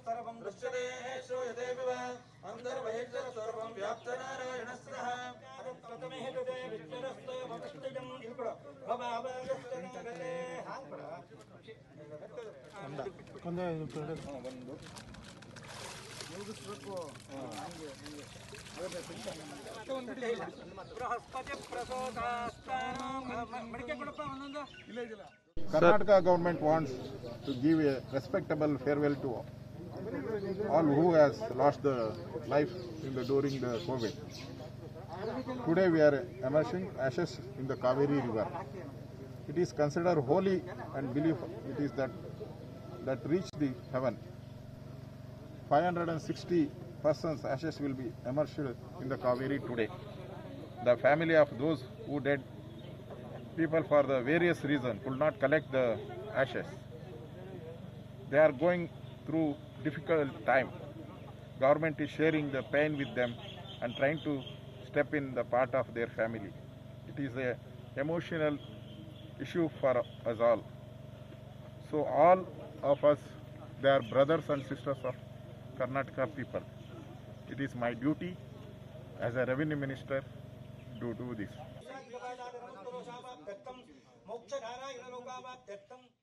सर्वं दृश्यते श्रूयते विवा अन्तर्बहिर्जगत् सर्वं व्याप्तनारायणस्तः प्रथमेतते विश्वरस्तो भवष्टजं इल्कुड भवाभागस्तनगते हांकुड ಒಂದು ಬೃಹಸ್ಪತಿ ಪ್ರಸೋದಾಸ್ತಾನಂ ಮಡಿಕೆ ಕೊಡಪ್ಪ ಒಂದೊಂದು Karnataka government wants to give a respectable farewell to all who has lost the life during the COVID. Today we are immersing ashes in the Kaveri river. It is considered holy and belief it is that reach the heaven. 560 persons ashes will be immersed in the Kaveri today. The family of those who dead people for the various reasons could not collect the ashes. They are going through difficult time. Government is sharing the pain with them and trying to step in the part of their family. It is a emotional issue for us all. So all of us, they are brothers and sisters of Karnataka people. It is my duty as a revenue minister to do this. मोक्षधारा इहलोकावाप्त्यर्थम्